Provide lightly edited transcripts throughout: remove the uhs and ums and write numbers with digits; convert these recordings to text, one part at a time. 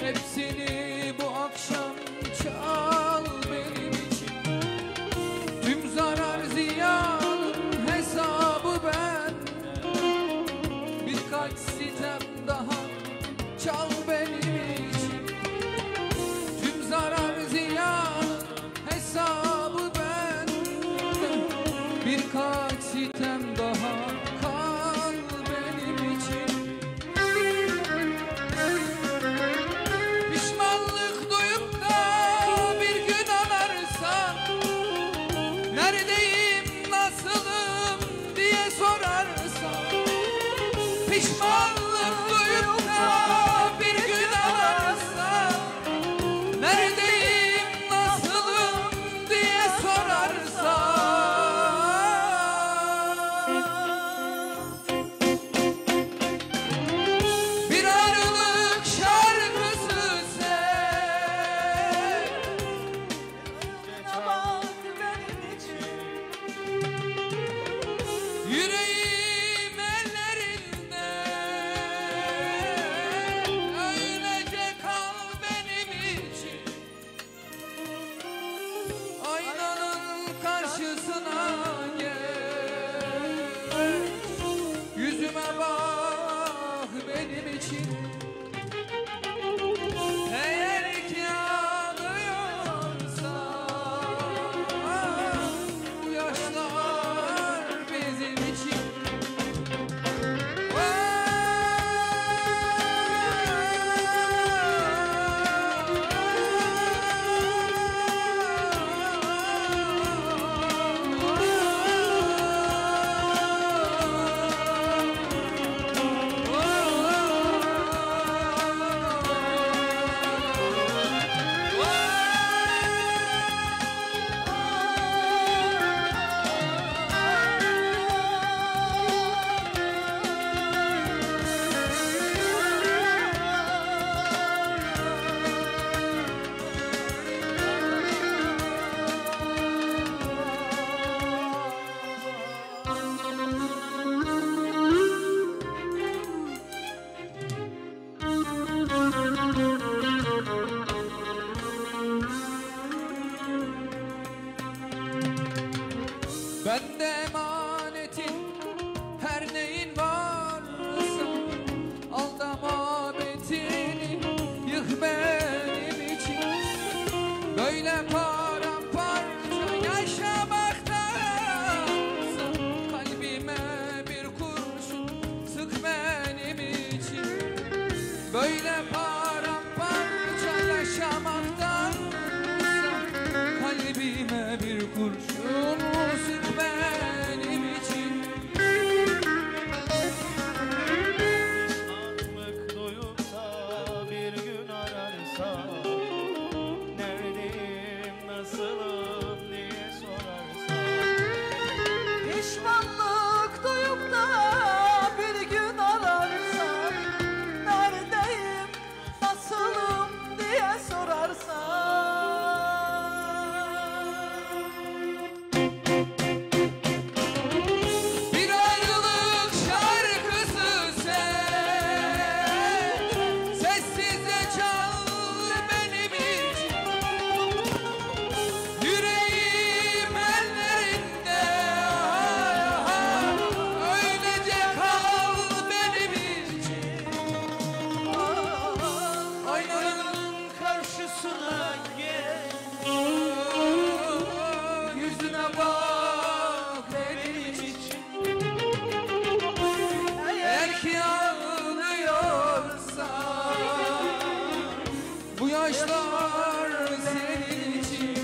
Hepsini bu akşam çal benim için. Tüm zarar ziyanın hesabı ben. Birkaç sitem daha çal benim için. Tüm zarar ziyanın hesabı ben. Birkaç sitem daha kal benim için. Pişmanlık duyup da bir gün anarsan, neredeyim, nasılım diye sorarsan. Pişmanlık duyup da bir gün anarsan, neredeyim, nasılım diye sorarsan. Bir ayrılık şarkısı sen. Bak benim için. Yüreğim ellerinde, öylece kal benim için. Aynanın karşısına gel, yüzüme bak benim için. Eğer ki ağlıyorsa bu yaşlar bizim için. Ben de emanetin, her neyin varsa al da muhabbetini yık benim için. Böyle paramparça yaşamaktansa kalbime bir kurşun sık benim için. Böyle paramparça yaşamaktansa kalbime bir kurşun sık benim için. Pişmanlık duyup da bir gün ararsan, neredeyim, nasılım diye sorarsan. Pişmanlık duyup da bir gün ararsan, neredeyim, nasılım diye sorarsan. Bir ayrılık şarkısı sen, sessizce çal benim için. Yüreğim ellerinde, öylece kal benim için. Aynanın karşısına gel, yüzüne bak benim için. Eğer ki ağlıyorsa bu yaşlar senin için.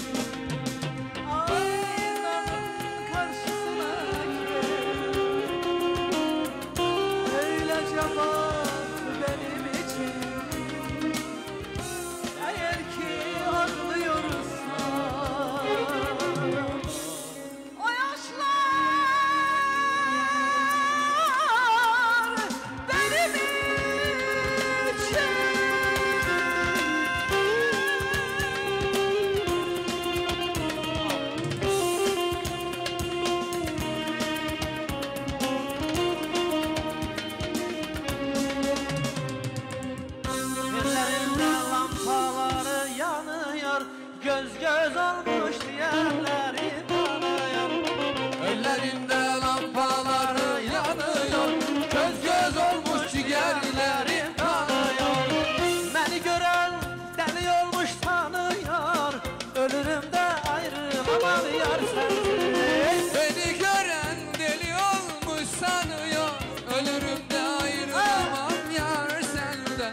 Aynanın karşısına gel, öylece bak benim için. Eğer ki ağlıyorsa o yaşlar benim için. göz göz olmuş diğerleri tanıyor. Ellerinde lampaları yanıyor, göz göz olmuş ciğerleri tanıyor. Beni gören deli olmuş tanıyor, ölürüm de ayrılamam yar sensiz. Beni gören deli olmuş sanıyor, ölürüm de ayrılamam yar senden.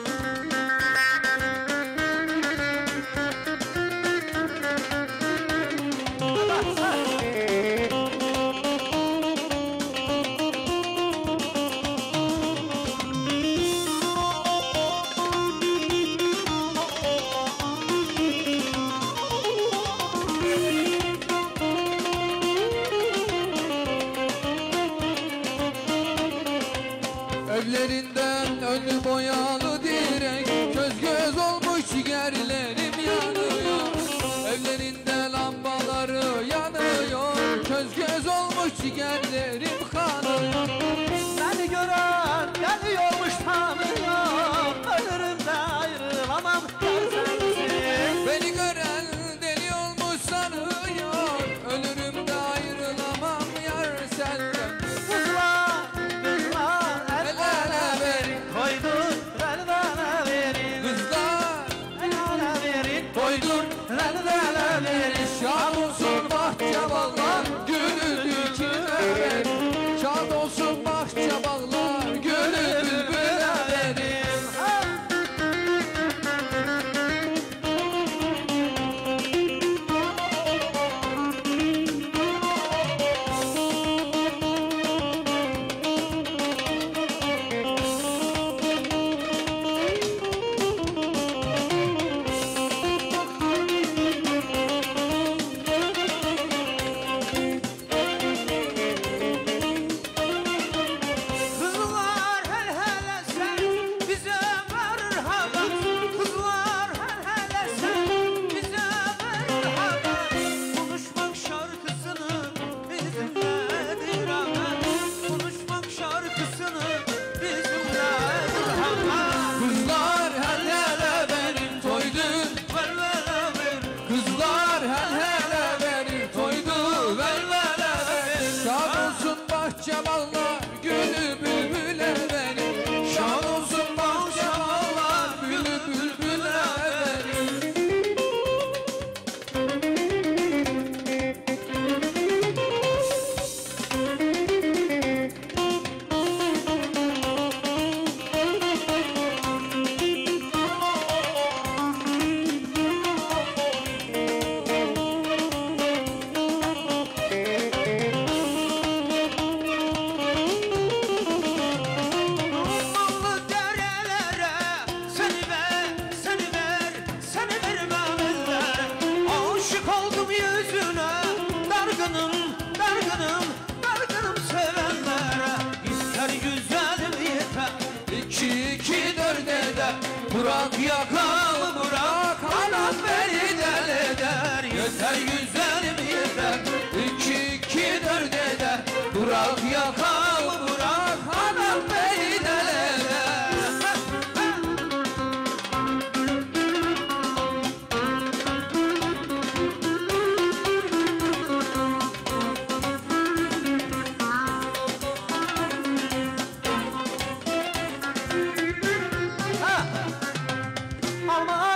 Evlerinden önü boyalı direk, göz göz olmuş ciğerlerim yanıyor. Evlerinde lambaları yanıyor, göz göz olmuş ciğerlerim kanıyor. Beni gören deli olmuş tanıyor, ölürüm de ayrılamam yar sensiz. Beni gören deli olmuş sanıyor, ölürüm de ayrılamam yar senden. Kızlar, kızlar, el ele verin, koydun, el ele verin. Kızlar El ele verin, doydur, el ele verin. şad olsun bahçe bağlar, gülü dikine verin. Şad olsun bahçe bağlar, gülü bülbüle verin. Kızlar hel hele sen bize merhaba. Kızlar hel hele sen bize merhaba. Konuşmak şarkısını bizimledir ama. Konuşmak şarkısını bizimledir ama. Kızlar hel hele verin toydu, Ver ver ver. kızlar hel hele verin toydu, ver ver ver. Şad olsun bahçe bağlar, gülü bülbüle verin. Şad olsun bahçe bağlar, gülü bülbüle verin. Ummanlı derelere seni ver, seni ver, seni vermem ellere. Aşık oldum yüzüne, dargınım, dargınım, dargınım sevenlere. İster güzelim yeter, İki iki dört eder, bırak yakamı bırak, anam beni deli eder. Yeter güzelim yeter, iki iki dört eder, bırak yakamı bırak, anam beni deli eder. Alma